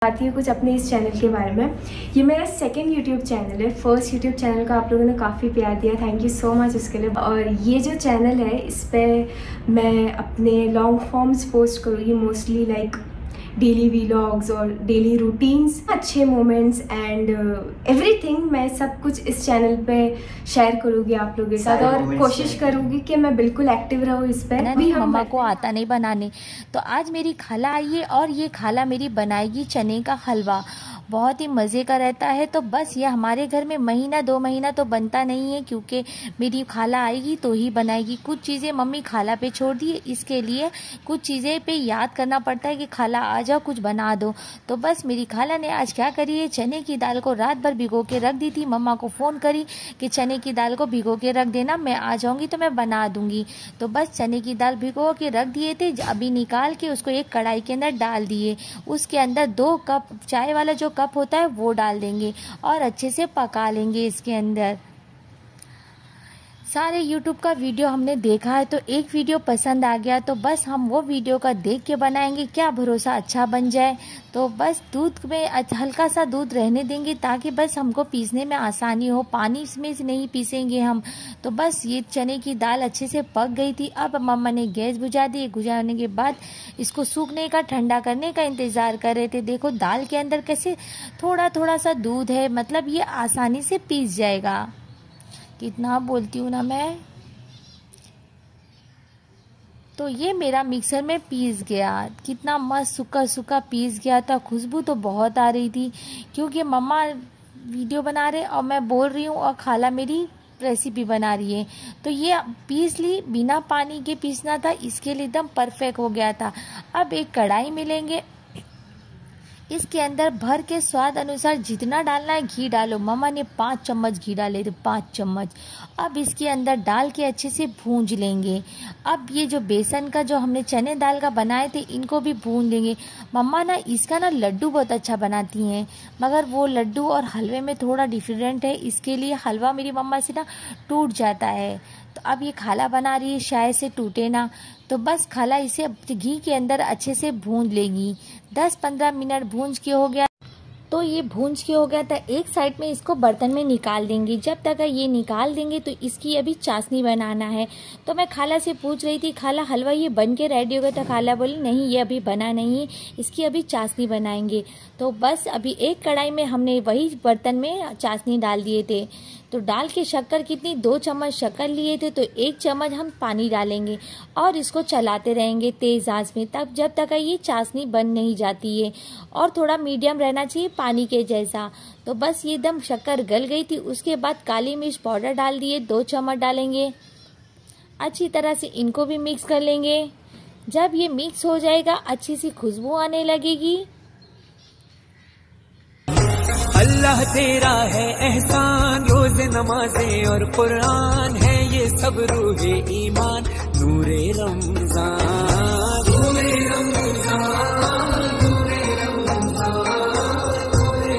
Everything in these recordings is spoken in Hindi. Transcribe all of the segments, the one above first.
आती हूँ कुछ अपने इस चैनल के बारे में। ये मेरा सेकंड यूट्यूब चैनल है। फर्स्ट यूट्यूब चैनल का आप लोगों ने काफ़ी प्यार दिया, थैंक यू सो मच उसके लिए। और ये जो चैनल है इस पर मैं अपने लॉन्ग फॉर्म्स पोस्ट करूँगी, मोस्टली लाइक डेली व्लॉग्स और डेली रूटीन्स, अच्छे मोमेंट्स एंड एवरीथिंग। मैं सब कुछ इस चैनल पे शेयर करूँगी आप लोगों के साथ और कोशिश करूँगी कि मैं बिल्कुल एक्टिव रहूँ इस पर। अभी मम्मा को आता नहीं बनाने, तो आज मेरी खाला आई है और ये खाला मेरी बनाएगी चने का हलवा। बहुत ही मज़े का रहता है। तो बस ये हमारे घर में महीना 2 महीना तो बनता नहीं है, क्योंकि मेरी खाला आएगी तो ही बनाएगी। कुछ चीज़ें मम्मी खाला पे छोड़ दी, इसके लिए कुछ चीज़ें पे याद करना पड़ता है कि खाला आ जाओ कुछ बना दो। तो बस मेरी खाला ने आज क्या करी है, चने की दाल को रात भर भिगो के रख दी थी। मम्मा को फ़ोन करी कि चने की दाल को भिगो के रख देना, मैं आ जाऊँगी तो मैं बना दूँगी। तो बस चने की दाल भिगो के रख दिए थे, अभी निकाल के उसको एक कढ़ाई के अंदर डाल दिए। उसके अंदर 2 कप चाय वाला जो कप होता है वो डाल देंगे और अच्छे से पका लेंगे। इसके अंदर सारे YouTube का वीडियो हमने देखा है, तो एक वीडियो पसंद आ गया तो बस हम वो वीडियो का देख के बनाएंगे, क्या भरोसा अच्छा बन जाए। तो बस दूध में हल्का सा दूध रहने देंगे ताकि बस हमको पीसने में आसानी हो, पानी इसमें से नहीं पीसेंगे हम। तो बस ये चने की दाल अच्छे से पक गई थी। अब मम्मा ने गैस बुझा दी। बुझाने के बाद इसको सूखने का, ठंडा करने का इंतज़ार कर रहे थे। देखो दाल के अंदर कैसे थोड़ा थोड़ा सा दूध है, मतलब ये आसानी से पीस जाएगा। कितना बोलती हूँ ना मैं। तो ये मेरा मिक्सर में पीस गया, कितना मस्त सूखा सूखा पीस गया था। खुशबू तो बहुत आ रही थी, क्योंकि मम्मा वीडियो बना रहे और मैं बोल रही हूँ और खाला मेरी रेसिपी बना रही है। तो ये पीस ली, बिना पानी के पीसना था, इसके लिए एकदम परफेक्ट हो गया था। अब एक कढ़ाई में लेंगे, इसके अंदर भर के स्वाद अनुसार जितना डालना है घी डालो। मम्मा ने 5 चम्मच घी डाले थे, 5 चम्मच। अब इसके अंदर डाल के अच्छे से भूंज लेंगे। अब ये जो बेसन का जो हमने चने दाल का बनाए थे इनको भी भून लेंगे। मम्मा ना इसका ना लड्डू बहुत अच्छा बनाती हैं, मगर वो लड्डू और हलवे में थोड़ा डिफरेंट है, इसके लिए हलवा मेरी मम्मा से ना टूट जाता है। तो अब ये खाला बना रही है, शायद से टूटे ना। तो बस खाला इसे घी के अंदर अच्छे से भून लेगी। 10-15 मिनट भूंज के हो गया, तो ये भूंज के हो गया था। एक साइड में इसको बर्तन में निकाल देंगे। जब तक ये निकाल देंगे तो इसकी अभी चाशनी बनाना है। तो मैं खाला से पूछ रही थी, खाला हलवा ये बन के रेडी हो गया था? खाला बोली नहीं, ये अभी बना नहीं है, इसकी अभी चाशनी बनाएंगे। तो बस अभी एक कढ़ाई में हमने वही बर्तन में चाशनी डाल दिए थे। तो डाल के शक्कर कितनी, 2 चम्मच शक्कर लिए थे, तो 1 चम्मच हम पानी डालेंगे और इसको चलाते रहेंगे तेज़ आंच में, तब जब तक ये चाशनी बन नहीं जाती है। और थोड़ा मीडियम रहना चाहिए पानी के जैसा। तो बस ये एकदम शक्कर गल गई थी। उसके बाद काली मिर्च पाउडर डाल दिए, 2 चम्मच डालेंगे। अच्छी तरह से इनको भी मिक्स कर लेंगे। जब ये मिक्स हो जाएगा, अच्छी सी खुशबू आने लगेगी। अल्लाह तेरा है एहसान, रोज़ नमाज़ें और कुरान है ये सब रूहे ईमान, नूरे रमज़ान, नूरे रमज़ान, नूरे रमज़ान, नूरे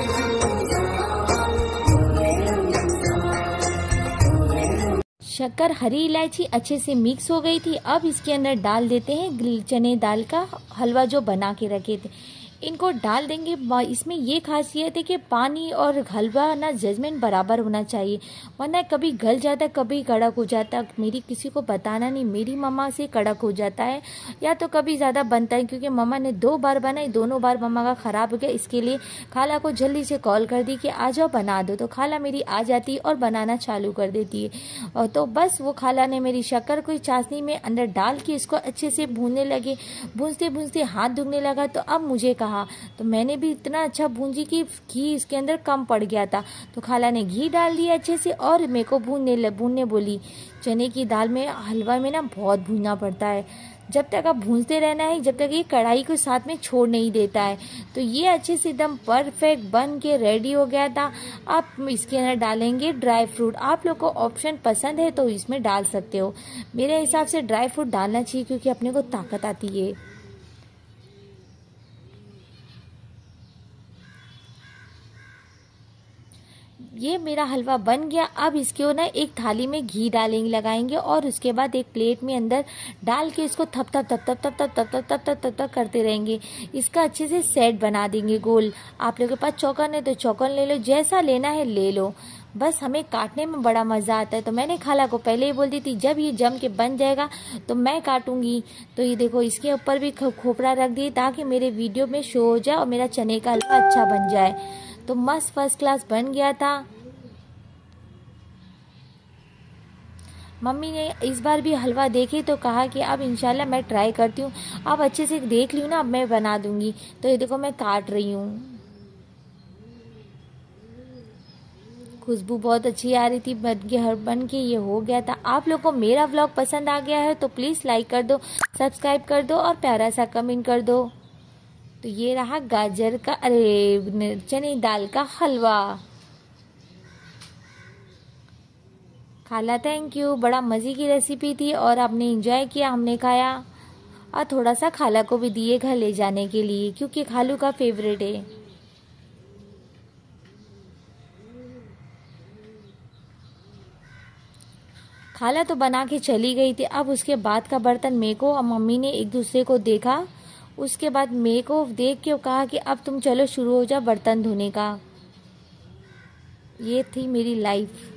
रमज़ान। शक्कर, हरी इलायची अच्छे से मिक्स हो गई थी। अब इसके अंदर डाल देते हैं चने दाल का हलवा जो बना के रखे थे, इनको डाल देंगे। इसमें ये खासियत है कि पानी और हलवा ना जजमेंट बराबर होना चाहिए, वरना कभी गल जाता, कभी कड़क हो जाता। मेरी किसी को बताना नहीं, मेरी मम्मा से कड़क हो जाता है या तो कभी ज़्यादा बनता है, क्योंकि मम्मा ने 2 बार बनाई, दोनों बार मम्मा का ख़राब हो गया। इसके लिए खाला को जल्दी से कॉल कर दी कि आ जाओ बना दो। तो खाला मेरी आ जाती है और बनाना चालू कर देती है। और तो बस वो खाला ने मेरी शक्कर को चाशनी में अंदर डाल के इसको अच्छे से भूनने लगे। भूनते भूनते हाथ दुखने लगा, तो अब मुझे कहा, तो मैंने भी इतना अच्छा भूंजी कि घी इसके अंदर कम पड़ गया था। तो खाला ने घी डाल दिया अच्छे से और मेरे को भूनने बोली। चने की दाल में, हलवा में ना बहुत भूनना पड़ता है, जब तक आप भूनते रहना है, जब तक ये कढ़ाई को साथ में छोड़ नहीं देता है। तो ये अच्छे से एकदम परफेक्ट बन के रेडी हो गया था। आप इसके अंदर डालेंगे ड्राई फ्रूट। आप लोग को ऑप्शन पसंद है तो इसमें डाल सकते हो, मेरे हिसाब से ड्राई फ्रूट डालना चाहिए क्योंकि अपने को ताकत आती है। ये मेरा हलवा बन गया। अब इसके ना एक थाली में घी डालेंगे, लगाएंगे और उसके बाद एक प्लेट में अंदर डाल के इसको थप थप थप थप थप थप थप थप थप थप थप थप करते रहेंगे। इसका अच्छे से सेट बना देंगे गोल। आप लोगों के पास चौकन है तो चौकन ले लो, जैसा लेना है ले लो, बस हमें काटने में बड़ा मज़ा आता है। तो मैंने खाला को पहले ही बोल दी थी जब ये जम के बन जाएगा तो मैं काटूंगी। तो ये देखो इसके ऊपर भी खोपरा रख दी ताकि मेरे वीडियो में शो हो जाए और मेरा चने का हलवा अच्छा बन जाए। तो मस्त फर्स्ट क्लास बन गया था। मम्मी ने इस बार भी हलवा देखे तो कहा कि अब इंशाल्लाह मैं ट्राई करती हूँ, अब अच्छे से देख ली हूँ ना, अब मैं बना दूंगी। तो ये देखो मैं काट रही हूँ। खुशबू बहुत अच्छी आ रही थी, बन के ये हो गया था। आप लोग को मेरा व्लॉग पसंद आ गया है तो प्लीज़ लाइक कर दो, सब्सक्राइब कर दो और प्यारा सा कमेंट कर दो। तो ये रहा गाजर का चने दाल का हलवा। खाला थैंक यू, बड़ा मज़े की रेसिपी थी और आपने एंजॉय किया, हमने खाया और थोड़ा सा खाला को भी दिए घर ले जाने के लिए क्योंकि खालू का फेवरेट है। खाला तो बना के चली गई थी। अब उसके बाद का बर्तन मेरे को और मम्मी ने एक दूसरे को देखा। उसके बाद मेरे को देख के कहा कि अब तुम चलो शुरू हो जाओ बर्तन धोने का। ये थी मेरी लाइफ।